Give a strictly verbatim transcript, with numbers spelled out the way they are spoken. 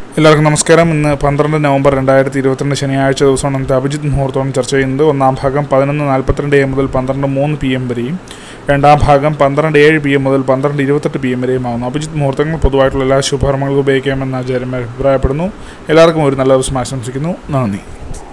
എല്ലാവർക്കും നമസ്കാരം. ഇന്ന് പന്ത്രണ്ട് നവംബർ രണ്ടായിരത്തി ഇരുപത്തിരണ്ട് ശനിയാഴ്ച ദിവസമാണ് നമുക്ക് അഭിജിത്ത് മുഹൂർത്തം ചർച്ച ചെയ്യുന്നത്. ഒന്നാം ഭാഗം പതിനൊന്ന് നാൽപ്പത്തിരണ്ട് എം മുതൽ പന്ത്രണ്ട് മൂന്ന് പി എം വരെയും രണ്ടാം ഭാഗം പന്ത്രണ്ട് ഏഴ് പി എം മുതൽ പന്ത്രണ്ട് ഇരുപത്തെട്ട് പി എം വരെയും ആകുന്നു. അഭിജിത്ത് മുഹൂർത്തങ്ങൾ പൊതുവായിട്ടുള്ള എല്ലാ ശുഭകർമ്മങ്ങൾക്കും ഉപയോഗിക്കാമെന്ന് ആചാര്യന്മാർ അഭിപ്രായപ്പെടുന്നു. എല്ലാവർക്കും ഒരു നല്ല ദിവസം ആശംസിക്കുന്നു. നന്ദി.